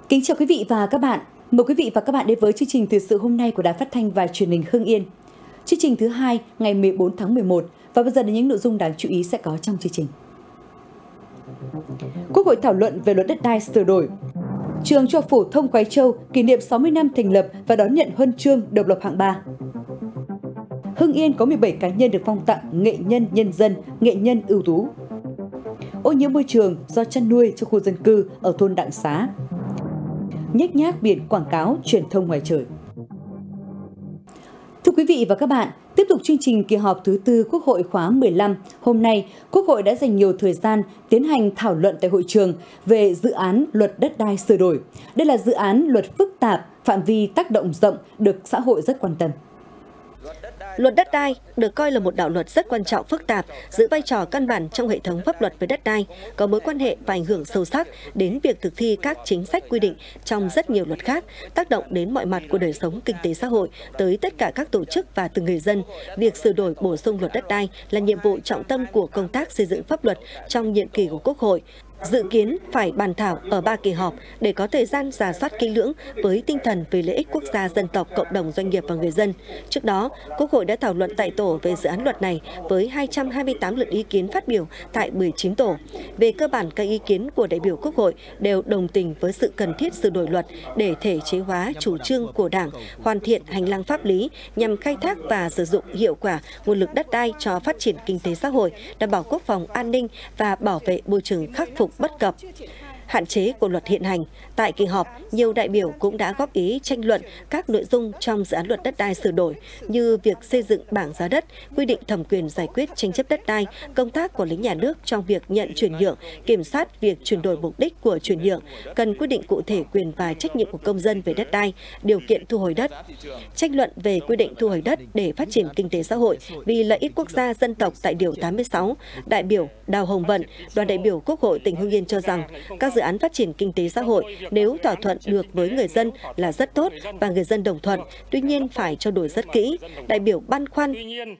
Kính chào quý vị và các bạn. Mời quý vị và các bạn đến với chương trình thời sự hôm nay của Đài Phát thanh và Truyền hình Hưng Yên. Chương trình thứ 2 ngày 14 tháng 11 và bây giờ là những nội dung đáng chú ý sẽ có trong chương trình. Quốc hội thảo luận về luật đất đai sửa đổi. Trường Trung học phổ thông Khoái Châu kỷ niệm 60 năm thành lập và đón nhận huân chương độc lập hạng 3. Hưng Yên có 17 cá nhân được phong tặng nghệ nhân nhân dân, nghệ nhân ưu tú. Ô nhiễm môi trường do chăn nuôi trong khu dân cư ở thôn Đặng Xá. Nhếch nhác biển quảng cáo truyền thông ngoài trời. Thưa quý vị và các bạn, tiếp tục chương trình kỳ họp thứ tư Quốc hội khóa 15, hôm nay Quốc hội đã dành nhiều thời gian tiến hành thảo luận tại hội trường về dự án luật đất đai sửa đổi. Đây là dự án luật phức tạp, phạm vi tác động rộng được xã hội rất quan tâm. Luật đất đai được coi là một đạo luật rất quan trọng, phức tạp, giữ vai trò căn bản trong hệ thống pháp luật về đất đai, có mối quan hệ và ảnh hưởng sâu sắc đến việc thực thi các chính sách quy định trong rất nhiều luật khác, tác động đến mọi mặt của đời sống kinh tế xã hội, tới tất cả các tổ chức và từng người dân. Việc sửa đổi bổ sung luật đất đai là nhiệm vụ trọng tâm của công tác xây dựng pháp luật trong nhiệm kỳ của Quốc hội. Dự kiến phải bàn thảo ở 3 kỳ họp để có thời gian rà soát kỹ lưỡng với tinh thần vì lợi ích quốc gia, dân tộc, cộng đồng, doanh nghiệp và người dân. Trước đó, Quốc hội đã thảo luận tại tổ về dự án luật này với 228 lượt ý kiến phát biểu tại 19 tổ. Về cơ bản, các ý kiến của đại biểu Quốc hội đều đồng tình với sự cần thiết sửa đổi luật để thể chế hóa chủ trương của Đảng, hoàn thiện hành lang pháp lý nhằm khai thác và sử dụng hiệu quả nguồn lực đất đai cho phát triển kinh tế xã hội, đảm bảo quốc phòng an ninh và bảo vệ môi trường, khắc phục bất cập, hạn chế của luật hiện hành. Tại kỳ họp, nhiều đại biểu cũng đã góp ý tranh luận các nội dung trong dự án luật đất đai sửa đổi như việc xây dựng bảng giá đất, quy định thẩm quyền giải quyết tranh chấp đất đai, công tác quản lý nhà nước trong việc nhận chuyển nhượng, kiểm soát việc chuyển đổi mục đích của chuyển nhượng, cần quy định cụ thể quyền và trách nhiệm của công dân về đất đai, điều kiện thu hồi đất. Tranh luận về quy định thu hồi đất để phát triển kinh tế xã hội vì lợi ích quốc gia dân tộc tại điều 86, đại biểu Đào Hồng Vận, đoàn đại biểu Quốc hội tỉnh Hưng Yên cho rằng các dự án phát triển kinh tế xã hội nếu thỏa thuận được với người dân là rất tốt và người dân đồng thuận, tuy nhiên phải trao đổi rất kỹ. Đại biểu băn khoăn.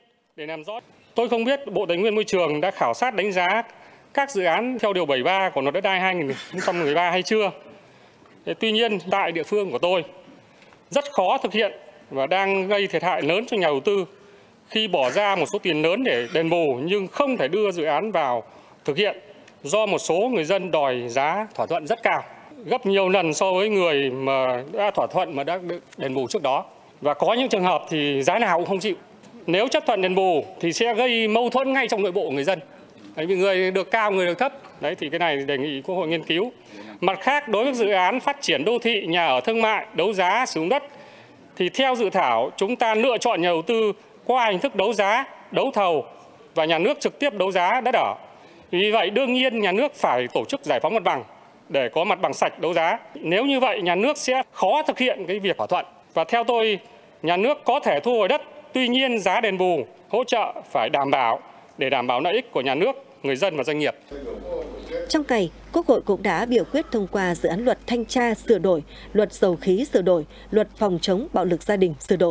Tôi không biết Bộ Tài nguyên Môi trường đã khảo sát đánh giá các dự án theo điều 73 của luật đất đai 2013 hay chưa. Tuy nhiên, tại địa phương của tôi rất khó thực hiện và đang gây thiệt hại lớn cho nhà đầu tư khi bỏ ra một số tiền lớn để đền bù nhưng không thể đưa dự án vào thực hiện do một số người dân đòi giá thỏa thuận rất cao, gấp nhiều lần so với người mà đã thỏa thuận mà đã được đền bù trước đó. Và có những trường hợp thì giá nào cũng không chịu. Nếu chấp thuận đền bù thì sẽ gây mâu thuẫn ngay trong nội bộ của người dân. Đấy, vì người được cao, người được thấp. Đấy thì cái này đề nghị Quốc hội nghiên cứu. Mặt khác, đối với dự án phát triển đô thị, nhà ở thương mại, đấu giá, sử dụng đất thì theo dự thảo chúng ta lựa chọn nhà đầu tư qua hình thức đấu giá, đấu thầu và nhà nước trực tiếp đấu giá đất ở. Vì vậy đương nhiên nhà nước phải tổ chức giải phóng mặt bằng để có mặt bằng sạch đấu giá. Nếu như vậy nhà nước sẽ khó thực hiện cái việc thỏa thuận. Và theo tôi, nhà nước có thể thu hồi đất, tuy nhiên giá đền bù, hỗ trợ phải đảm bảo để đảm bảo lợi ích của nhà nước, người dân và doanh nghiệp. Trong ngày, Quốc hội cũng đã biểu quyết thông qua dự án luật thanh tra sửa đổi, luật dầu khí sửa đổi, luật phòng chống bạo lực gia đình sửa đổi.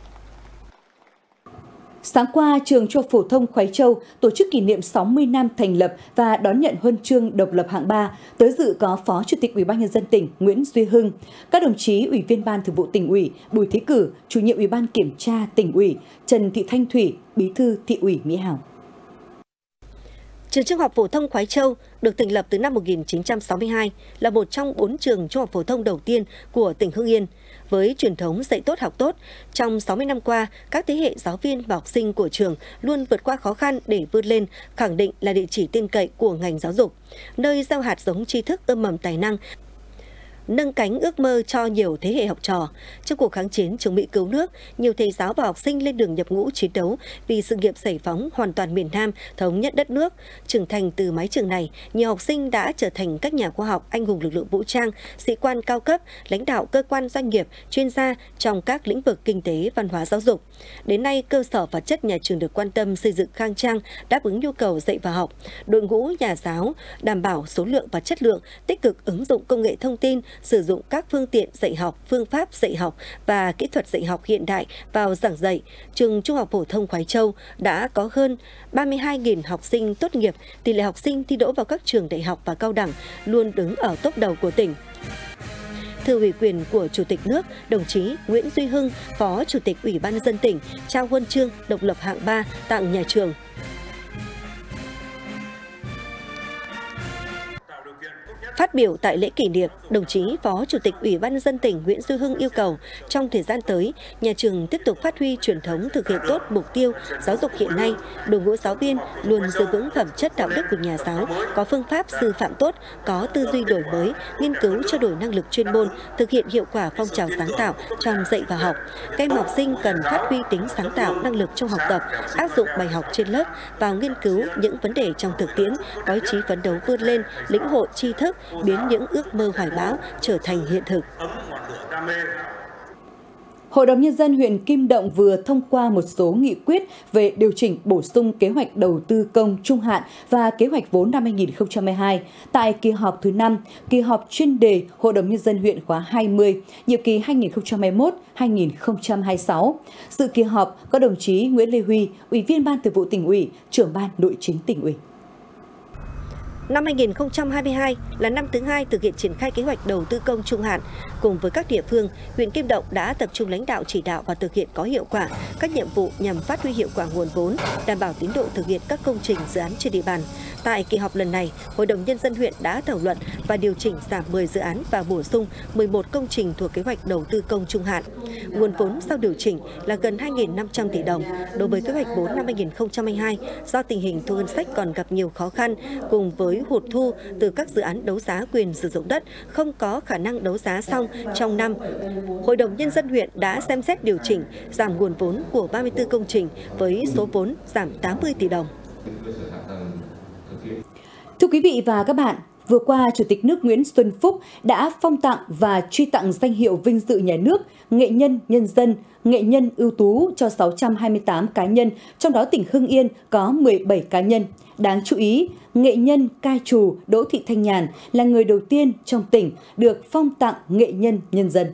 Sáng qua, Trường Trung học phổ thông Khoái Châu tổ chức kỷ niệm 60 năm thành lập và đón nhận huân chương độc lập hạng 3. Tới dự có Phó Chủ tịch Ủy ban Nhân dân tỉnh Nguyễn Duy Hưng, các đồng chí Ủy viên Ban Thường vụ Tỉnh ủy Bùi Thế Cử, Chủ nhiệm Ủy ban Kiểm tra Tỉnh ủy Trần Thị Thanh Thủy, Bí thư Thị ủy Mỹ Hào. Trường Trung học phổ thông Khoái Châu được thành lập từ năm 1962, là một trong 4 trường trung học phổ thông đầu tiên của tỉnh Hưng Yên. Với truyền thống dạy tốt học tốt, trong 60 năm qua, các thế hệ giáo viên và học sinh của trường luôn vượt qua khó khăn để vươn lên, khẳng định là địa chỉ tin cậy của ngành giáo dục, nơi gieo hạt giống tri thức ươm mầm tài năng, nâng cánh ước mơ cho nhiều thế hệ học trò. Trong cuộc kháng chiến chống Mỹ cứu nước, nhiều thầy giáo và học sinh lên đường nhập ngũ chiến đấu vì sự nghiệp giải phóng hoàn toàn miền Nam, thống nhất đất nước. Trưởng thành từ mái trường này, nhiều học sinh đã trở thành các nhà khoa học, anh hùng lực lượng vũ trang, sĩ quan cao cấp, lãnh đạo cơ quan doanh nghiệp, chuyên gia trong các lĩnh vực kinh tế, văn hóa, giáo dục. Đến nay, cơ sở vật chất nhà trường được quan tâm xây dựng khang trang, đáp ứng nhu cầu dạy và học. Đội ngũ nhà giáo đảm bảo số lượng và chất lượng, tích cực ứng dụng công nghệ thông tin, sử dụng các phương tiện dạy học, phương pháp dạy học và kỹ thuật dạy học hiện đại vào giảng dạy. Trường Trung học phổ thông Khoái Châu đã có hơn 32.000 học sinh tốt nghiệp, tỷ lệ học sinh thi đỗ vào các trường đại học và cao đẳng luôn đứng ở tốp đầu của tỉnh. thừa ủy quyền của Chủ tịch nước, đồng chí Nguyễn Duy Hưng, Phó Chủ tịch Ủy ban nhân dân tỉnh, trao huân chương độc lập hạng 3 tặng nhà trường. Phát biểu tại lễ kỷ niệm, đồng chí Phó Chủ tịch Ủy ban nhân dân tỉnh Nguyễn Duy Hưng yêu cầu trong thời gian tới, nhà trường tiếp tục phát huy truyền thống thực hiện tốt mục tiêu giáo dục hiện nay, đội ngũ giáo viên luôn giữ vững phẩm chất đạo đức của nhà giáo, có phương pháp sư phạm tốt, có tư duy đổi mới, nghiên cứu trao đổi năng lực chuyên môn, thực hiện hiệu quả phong trào sáng tạo trong dạy và học. Các em học sinh cần phát huy tính sáng tạo, năng lực trong học tập, áp dụng bài học trên lớp vào nghiên cứu những vấn đề trong thực tiễn, có ý chí phấn đấu vươn lên, lĩnh hội tri thức, biến những ước mơ hoài bão trở thành hiện thực. Hội đồng Nhân dân huyện Kim Động vừa thông qua một số nghị quyết về điều chỉnh bổ sung kế hoạch đầu tư công trung hạn và kế hoạch vốn năm 2022 tại kỳ họp thứ 5, kỳ họp chuyên đề Hội đồng Nhân dân huyện khóa 20, nhiệm kỳ 2021-2026. Dự kỳ họp có đồng chí Nguyễn Lê Huy, Ủy viên Ban Thường vụ Tỉnh ủy, Trưởng ban Nội chính Tỉnh ủy. Năm 2022 là năm thứ 2 thực hiện triển khai kế hoạch đầu tư công trung hạn. Cùng với các địa phương, huyện Kim Động đã tập trung lãnh đạo chỉ đạo và thực hiện có hiệu quả các nhiệm vụ nhằm phát huy hiệu quả nguồn vốn, đảm bảo tiến độ thực hiện các công trình dự án trên địa bàn. Tại kỳ họp lần này, Hội đồng Nhân dân huyện đã thảo luận và điều chỉnh giảm 10 dự án và bổ sung 11 công trình thuộc kế hoạch đầu tư công trung hạn. Nguồn vốn sau điều chỉnh là gần 2.500 tỷ đồng. Đối với kế hoạch vốn năm 2022, do tình hình thu ngân sách còn gặp nhiều khó khăn, cùng với hụt thu từ các dự án đấu giá quyền sử dụng đất không có khả năng đấu giá xong trong năm, Hội đồng Nhân dân huyện đã xem xét điều chỉnh giảm nguồn vốn của 34 công trình với số vốn giảm 80 tỷ đồng. Thưa quý vị và các bạn, vừa qua, Chủ tịch nước Nguyễn Xuân Phúc đã phong tặng và truy tặng danh hiệu vinh dự nhà nước, nghệ nhân nhân dân, nghệ nhân ưu tú cho 628 cá nhân, trong đó tỉnh Hưng Yên có 17 cá nhân. Đáng chú ý, nghệ nhân ca trù Đỗ Thị Thanh Nhàn là người đầu tiên trong tỉnh được phong tặng nghệ nhân nhân dân.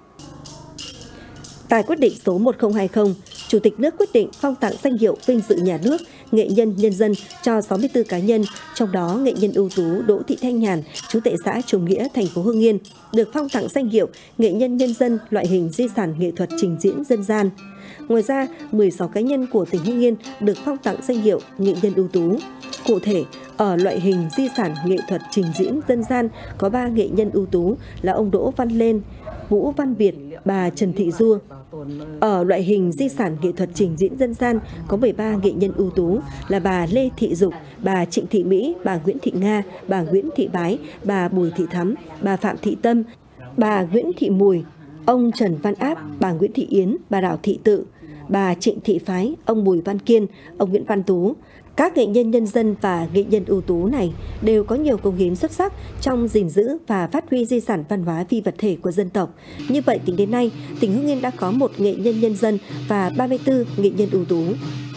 Tại quyết định số 1020, Chủ tịch nước quyết định phong tặng danh hiệu vinh dự nhà nước, nghệ nhân nhân dân cho 64 cá nhân, trong đó nghệ nhân ưu tú Đỗ Thị Thanh Nhàn, trú tại xã Trùng Nghĩa, thành phố Hưng Yên, được phong tặng danh hiệu nghệ nhân nhân dân loại hình di sản nghệ thuật trình diễn dân gian. Ngoài ra, 16 cá nhân của tỉnh Hưng Yên được phong tặng danh hiệu nghệ nhân ưu tú. Cụ thể, ở loại hình di sản nghệ thuật trình diễn dân gian có 3 nghệ nhân ưu tú là ông Đỗ Văn Lên, Vũ Văn Việt, bà Trần Thị Dua. Ở loại hình di sản nghệ thuật trình diễn dân gian có 13 nghệ nhân ưu tú là bà Lê Thị Dục, bà Trịnh Thị Mỹ, bà Nguyễn Thị Nga, bà Nguyễn Thị Bái, bà Bùi Thị Thắm, bà Phạm Thị Tâm, bà Nguyễn Thị Mùi, ông Trần Văn Áp, bà Nguyễn Thị Yến, bà Đào Thị Tự, bà Trịnh Thị Phái, ông Bùi Văn Kiên, ông Nguyễn Văn Tú. Các nghệ nhân nhân dân và nghệ nhân ưu tú này đều có nhiều công hiến xuất sắc trong gìn giữ và phát huy di sản văn hóa phi vật thể của dân tộc. Như vậy, tính đến nay, tỉnh Hưng Yên đã có 1 nghệ nhân nhân dân và 34 nghệ nhân ưu tú.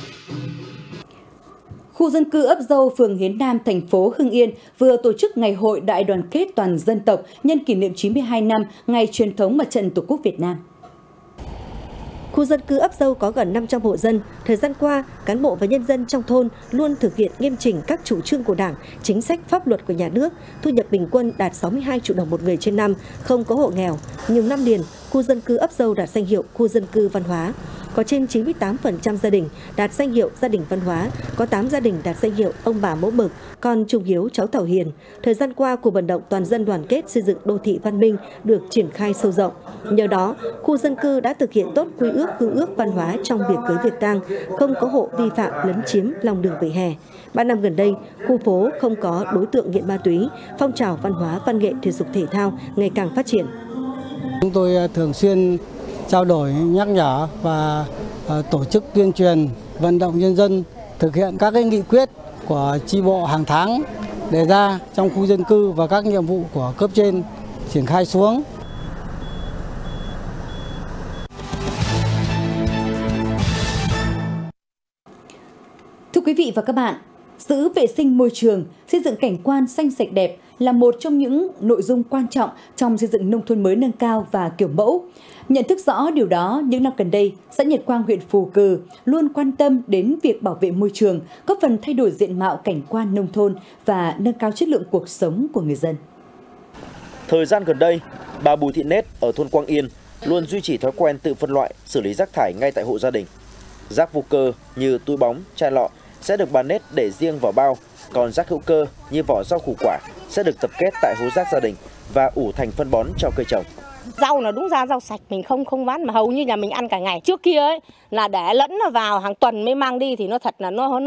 Khu dân cư ấp Dâu, phường Hiến Nam, thành phố Hưng Yên vừa tổ chức Ngày hội Đại đoàn kết toàn dân tộc nhân kỷ niệm 92 năm Ngày truyền thống Mặt trận Tổ quốc Việt Nam. Khu dân cư ấp Dâu có gần 500 hộ dân. Thời gian qua, cán bộ và nhân dân trong thôn luôn thực hiện nghiêm chỉnh các chủ trương của Đảng, chính sách pháp luật của nhà nước, thu nhập bình quân đạt 62 triệu đồng một người trên năm, không có hộ nghèo. Nhiều năm liền, khu dân cư ấp Dâu đạt danh hiệu khu dân cư văn hóa. Có trên 98% gia đình đạt danh hiệu gia đình văn hóa, có 8 gia đình đạt danh hiệu ông bà mẫu mực, con trung hiếu cháu thảo hiền. Thời gian qua, cuộc vận động toàn dân đoàn kết xây dựng đô thị văn minh được triển khai sâu rộng. Nhờ đó, khu dân cư đã thực hiện tốt quy ước hương ước văn hóa trong việc cưới việc tang, không có hộ vi phạm lấn chiếm lòng đường vỉa hè. 3 năm gần đây, khu phố không có đối tượng nghiện ma túy, phong trào văn hóa, văn nghệ, thể dục thể thao ngày càng phát triển. Chúng tôi thường xuyên trao đổi, nhắc nhở và tổ chức tuyên truyền, vận động nhân dân thực hiện các nghị quyết của chi bộ hàng tháng đề ra trong khu dân cư và các nhiệm vụ của cấp trên triển khai xuống. Thưa quý vị và các bạn, giữ vệ sinh môi trường, xây dựng cảnh quan xanh sạch đẹp là một trong những nội dung quan trọng trong xây dựng nông thôn mới nâng cao và kiểu mẫu. Nhận thức rõ điều đó, những năm gần đây, xã Nhật Quang, huyện Phù Cừ luôn quan tâm đến việc bảo vệ môi trường, góp phần thay đổi diện mạo cảnh quan nông thôn và nâng cao chất lượng cuộc sống của người dân. Thời gian gần đây, bà Bùi Thị Nết ở thôn Quang Yên luôn duy trì thói quen tự phân loại, xử lý rác thải ngay tại hộ gia đình. Rác vô cơ như túi bóng, chai lọ sẽ được bà Nết để riêng vào bao, còn rác hữu cơ như vỏ rau củ quả sẽ được tập kết tại hố rác gia đình và ủ thành phân bón cho cây trồng. Rau là đúng ra rau sạch mình không bán mà hầu như nhà mình ăn cả ngày. Trước kia ấy là để lẫn nó vào hàng tuần mới mang đi thì nó thật là nó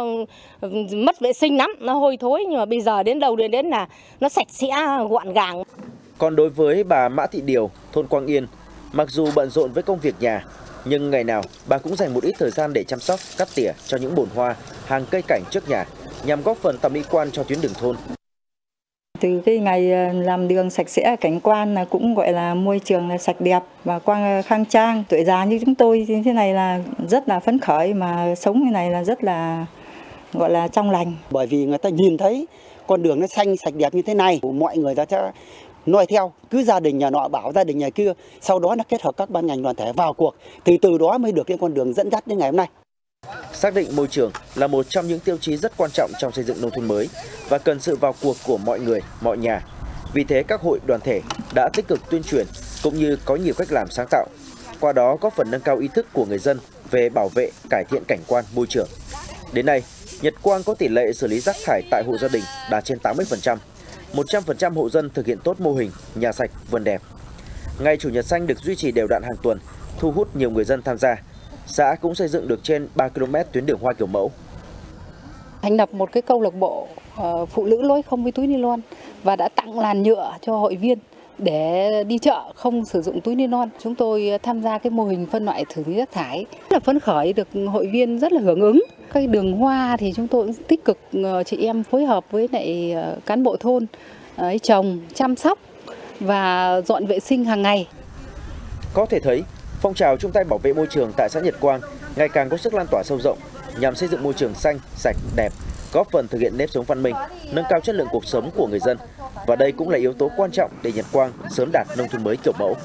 mất vệ sinh lắm, nó hôi thối, nhưng mà bây giờ đến đâu đến là nó sạch sẽ gọn gàng. Còn đối với bà Mã Thị Điều, thôn Quang Yên, mặc dù bận rộn với công việc nhà, nhưng ngày nào bà cũng dành một ít thời gian để chăm sóc, cắt tỉa cho những bồn hoa, hàng cây cảnh trước nhà nhằm góp phần tạo mỹ quan cho tuyến đường thôn. Từ cái ngày làm đường sạch sẽ, cảnh quan là cũng gọi là môi trường là sạch đẹp và quang khang trang. Tuổi già như chúng tôi như thế này là rất là phấn khởi, mà sống như này là rất là gọi là trong lành. Bởi vì người ta nhìn thấy con đường nó xanh sạch đẹp như thế này, mọi người ta sẽ noi theo, cứ gia đình nhà nọ bảo gia đình nhà kia, sau đó nó kết hợp các ban ngành đoàn thể vào cuộc, thì từ đó mới được cái con đường dẫn dắt đến ngày hôm nay. Xác định môi trường là một trong những tiêu chí rất quan trọng trong xây dựng nông thôn mới và cần sự vào cuộc của mọi người, mọi nhà. Vì thế các hội đoàn thể đã tích cực tuyên truyền cũng như có nhiều cách làm sáng tạo, qua đó góp phần nâng cao ý thức của người dân về bảo vệ, cải thiện cảnh quan môi trường. Đến nay, Nhật Quang có tỷ lệ xử lý rác thải tại hộ gia đình đạt trên 80%. 100% hộ dân thực hiện tốt mô hình nhà sạch, vườn đẹp. Ngày Chủ nhật xanh được duy trì đều đặn hàng tuần, thu hút nhiều người dân tham gia. Xã cũng xây dựng được trên 3 km tuyến đường hoa kiểu mẫu. Thành lập một cái câu lạc bộ phụ nữ lối không với túi ni lông và đã tặng làn nhựa cho hội viên để đi chợ không sử dụng túi ni lông. Chúng tôi tham gia cái mô hình phân loại xử lý rác thải, rất là phấn khởi, được hội viên rất là hưởng ứng. Cái đường hoa thì chúng tôi cũng tích cực chị em phối hợp với lại cán bộ thôn trồng, chăm sóc và dọn vệ sinh hàng ngày. Có thể thấy, phong trào chung tay bảo vệ môi trường tại xã Nhật Quang ngày càng có sức lan tỏa sâu rộng nhằm xây dựng môi trường xanh, sạch, đẹp, góp phần thực hiện nếp sống văn minh, nâng cao chất lượng cuộc sống của người dân. Và đây cũng là yếu tố quan trọng để Nhật Quang sớm đạt nông thôn mới kiểu mẫu.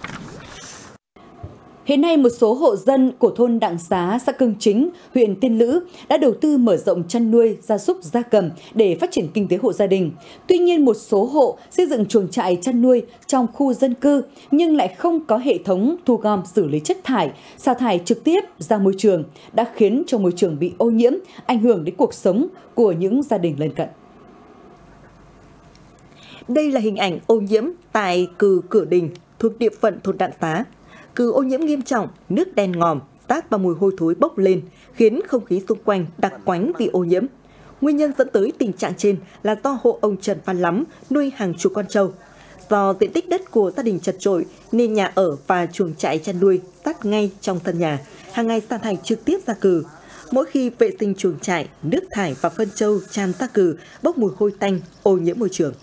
Hiện nay, một số hộ dân của thôn Đặng Xá, xã Cương Chính, huyện Tiên Lữ đã đầu tư mở rộng chăn nuôi gia súc gia cầm để phát triển kinh tế hộ gia đình. Tuy nhiên, một số hộ xây dựng chuồng trại chăn nuôi trong khu dân cư nhưng lại không có hệ thống thu gom xử lý chất thải, xả thải trực tiếp ra môi trường, đã khiến cho môi trường bị ô nhiễm, ảnh hưởng đến cuộc sống của những gia đình lân cận. Đây là hình ảnh ô nhiễm tại Cừ Cửa Đình thuộc địa phận thôn Đặng Xá. Cừ ô nhiễm nghiêm trọng, nước đen ngòm, rác và mùi hôi thối bốc lên, khiến không khí xung quanh đặc quánh vì ô nhiễm. Nguyên nhân dẫn tới tình trạng trên là do hộ ông Trần Văn Lắm nuôi hàng chục con trâu. Do diện tích đất của gia đình chật chội nên nhà ở và chuồng trại chăn nuôi sát ngay trong sân nhà, hàng ngày xả thải trực tiếp ra cừ. Mỗi khi vệ sinh chuồng trại, nước thải và phân trâu tràn ra cừ bốc mùi hôi tanh, ô nhiễm môi trường.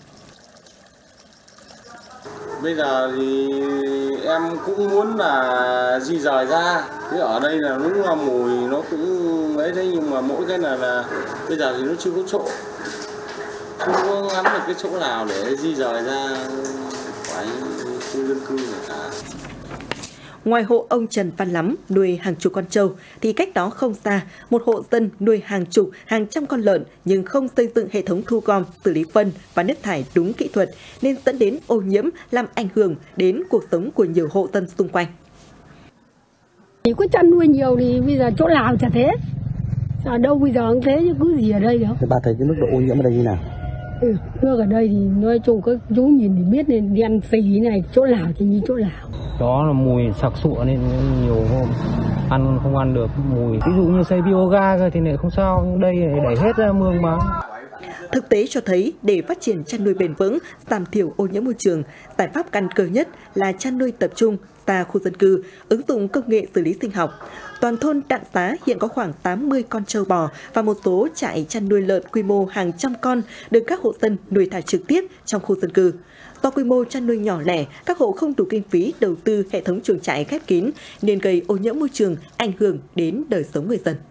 Bây giờ thì em cũng muốn là di rời ra, thế ở đây là đúng là mùi nó cũng ấy thế, nhưng mà mỗi cái là bây giờ thì nó chưa có chỗ, không có ngắm được cái chỗ nào để di rời ra khỏi khu dân cư này cả. Ngoài hộ ông Trần Văn Lắm nuôi hàng chục con trâu thì cách đó không xa, một hộ dân nuôi hàng chục, hàng trăm con lợn nhưng không xây dựng hệ thống thu gom, xử lý phân và nước thải đúng kỹ thuật nên dẫn đến ô nhiễm, làm ảnh hưởng đến cuộc sống của nhiều hộ dân xung quanh. Chỉ có chăn nuôi nhiều thì bây giờ chỗ nào chả thế, ở đâu bây giờ cũng thế chứ cứ gì ở đây đâu. Bà thấy cái mức độ ô nhiễm ở đây như nào? Nước ở đây thì nói chung các chú nhìn thì biết nên đen xì này, chỗ nào thì như chỗ nào. Đó là mùi sặc sụa nên nhiều hôm ăn không ăn được mùi. Ví dụ như xây bioga thì lại không sao, nhưng đây đẩy hết ra mương mà. Thực tế cho thấy để phát triển chăn nuôi bền vững, giảm thiểu ô nhiễm môi trường, giải pháp căn cơ nhất là chăn nuôi tập trung xa khu dân cư, ứng dụng công nghệ xử lý sinh học. Toàn thôn Đặng Xá hiện có khoảng 80 con trâu bò và một số trại chăn nuôi lợn quy mô hàng trăm con được các hộ dân nuôi thả trực tiếp trong khu dân cư. Do quy mô chăn nuôi nhỏ lẻ, các hộ không đủ kinh phí đầu tư hệ thống chuồng trại khép kín nên gây ô nhiễm môi trường, ảnh hưởng đến đời sống người dân.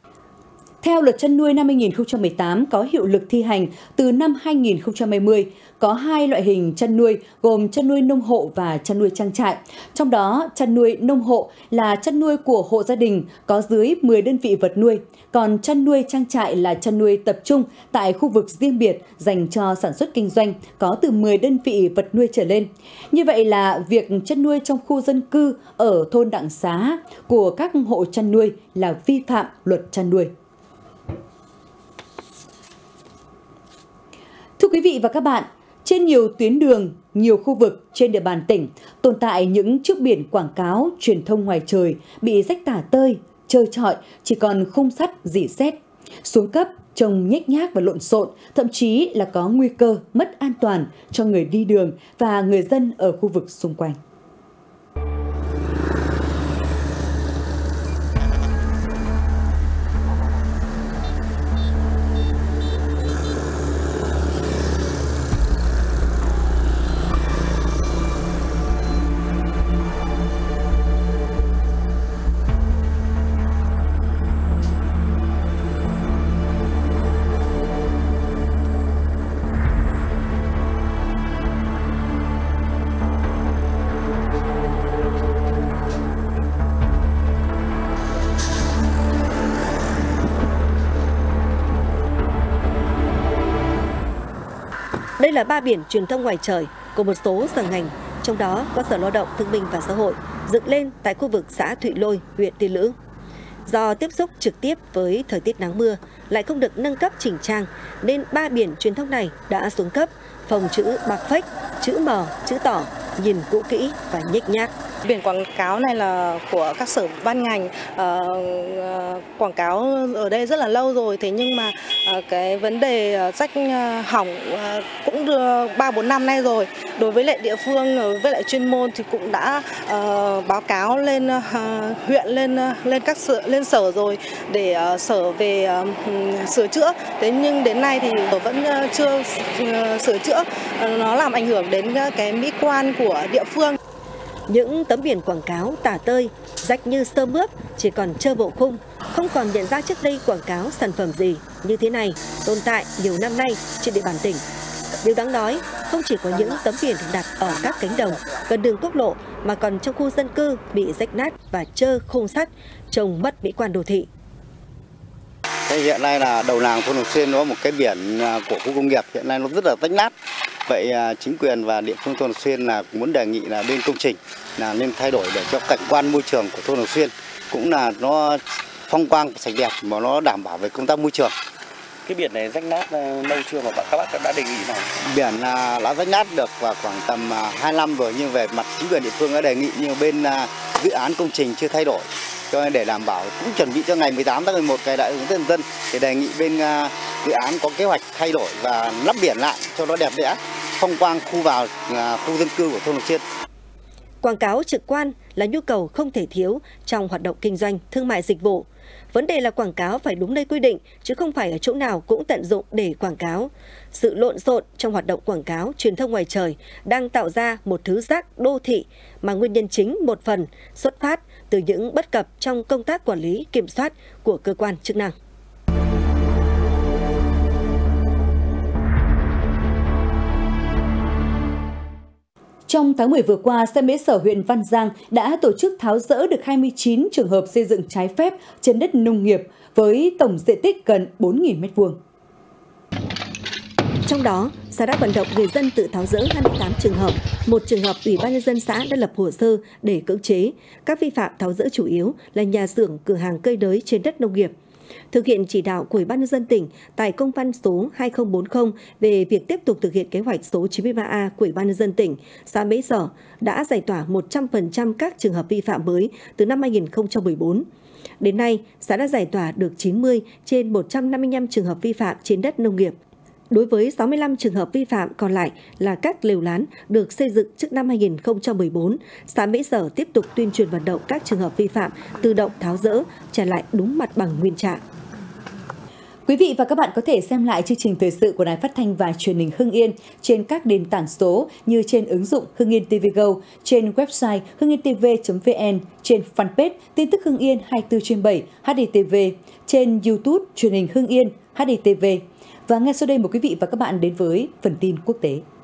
Theo luật chăn nuôi năm 2018 có hiệu lực thi hành từ năm 2020, có 2 loại hình chăn nuôi gồm chăn nuôi nông hộ và chăn nuôi trang trại. Trong đó, chăn nuôi nông hộ là chăn nuôi của hộ gia đình có dưới 10 đơn vị vật nuôi, còn chăn nuôi trang trại là chăn nuôi tập trung tại khu vực riêng biệt dành cho sản xuất kinh doanh có từ 10 đơn vị vật nuôi trở lên. Như vậy là việc chăn nuôi trong khu dân cư ở thôn Đặng Xá của các hộ chăn nuôi là vi phạm luật chăn nuôi. Thưa quý vị và các bạn, trên nhiều tuyến đường, nhiều khu vực trên địa bàn tỉnh tồn tại những chiếc biển quảng cáo truyền thông ngoài trời bị rách tả tơi, trơ trọi, chỉ còn khung sắt rỉ sét, xuống cấp, trông nhếch nhác và lộn xộn, thậm chí là có nguy cơ mất an toàn cho người đi đường và người dân ở khu vực xung quanh. Đây là 3 biển truyền thông ngoài trời của một số sở ngành, trong đó có Sở Lao động Thương binh và Xã hội, dựng lên tại khu vực xã Thụy Lôi, huyện Tiên Lữ. Do tiếp xúc trực tiếp với thời tiết nắng mưa, lại không được nâng cấp chỉnh trang, nên 3 biển truyền thông này đã xuống cấp, phồng chữ bạc phách, chữ mờ, chữ tỏ, nhìn cũ kỹ và nhếch nhác. Biển quảng cáo này là của các sở ban ngành, quảng cáo ở đây rất là lâu rồi, thế nhưng mà cái vấn đề rách hỏng cũng 3-4 năm nay rồi. Đối với lại địa phương, với lại chuyên môn thì cũng đã báo cáo lên huyện, lên các sở rồi để sở về sửa chữa. Thế nhưng đến nay thì vẫn chưa sửa chữa, nó làm ảnh hưởng đến cái mỹ quan của địa phương. Những tấm biển quảng cáo tả tơi, rách như sơ mướp, chỉ còn trơ bộ khung, không còn nhận ra trước đây quảng cáo sản phẩm gì như thế này tồn tại nhiều năm nay trên địa bàn tỉnh. Điều đáng nói, không chỉ có những tấm biển đặt ở các cánh đồng, gần đường quốc lộ, mà còn trong khu dân cư bị rách nát và trơ khung sắt, trông mất mỹ quan đô thị. Hiện nay là đầu làng thôn Đồng Xuyên có một cái biển của khu công nghiệp, hiện nay nó rất là rách nát. Vậy chính quyền và địa phương thôn Đồng Xuyên là muốn đề nghị là bên công trình là nên thay đổi để cho cảnh quan môi trường của thôn Đồng Xuyên cũng là nó phong quang sạch đẹp mà nó đảm bảo về công tác môi trường. Cái biển này rách nát lâu chưa mà các bác đã đề nghị nào? Biển đã rách nát được vào khoảng tầm 2 năm rồi, nhưng về mặt chính quyền địa phương đã đề nghị, nhưng bên dự án công trình chưa thay đổi. Cho nên để đảm bảo cũng chuẩn bị cho ngày 18 tháng 11 ngày đại hội dân thì đề nghị bên dự án có kế hoạch thay đổi và lắp biển lại cho nó đẹp đẽ, phong quang khu vào khu dân cư của thôn Đồng Xuyên. Quảng cáo trực quan là nhu cầu không thể thiếu trong hoạt động kinh doanh, thương mại dịch vụ. Vấn đề là quảng cáo phải đúng nơi quy định, chứ không phải ở chỗ nào cũng tận dụng để quảng cáo. Sự lộn xộn trong hoạt động quảng cáo, truyền thông ngoài trời đang tạo ra một thứ rác đô thị mà nguyên nhân chính một phần xuất phát từ những bất cập trong công tác quản lý, kiểm soát của cơ quan chức năng. Trong tháng 10 vừa qua, Xã Sở huyện Văn Giang đã tổ chức tháo dỡ được 29 trường hợp xây dựng trái phép trên đất nông nghiệp với tổng diện tích gần 4.000 m². Trong đó, xã đã vận động người dân tự tháo dỡ 28 trường hợp, một trường hợp Ủy ban nhân dân xã đã lập hồ sơ để cưỡng chế. Các vi phạm tháo dỡ chủ yếu là nhà xưởng, cửa hàng cơi nới trên đất nông nghiệp. Thực hiện chỉ đạo của Ủy ban nhân dân tỉnh tại công văn số 2040 về việc tiếp tục thực hiện kế hoạch số 93A của Ủy ban nhân dân tỉnh, xã Mễ Sở đã giải tỏa 100% các trường hợp vi phạm mới từ năm 2014. Đến nay, xã đã giải tỏa được 90 trên 155 trường hợp vi phạm trên đất nông nghiệp. Đối với 65 trường hợp vi phạm còn lại là các lều lán được xây dựng trước năm 2014, xã Mễ Sở tiếp tục tuyên truyền vận động các trường hợp vi phạm tự động tháo dỡ, trả lại đúng mặt bằng nguyên trạng. Quý vị và các bạn có thể xem lại chương trình thời sự của Đài Phát thanh và Truyền hình Hưng Yên trên các nền tảng số như trên ứng dụng Hưng Yên TV Go, trên website hưng-yên-tv.vn, trên fanpage tin tức Hưng Yên 24/7 HDTV, trên YouTube Truyền hình Hưng Yên HDTV. Và ngay sau đây mời quý vị và các bạn đến với phần tin quốc tế.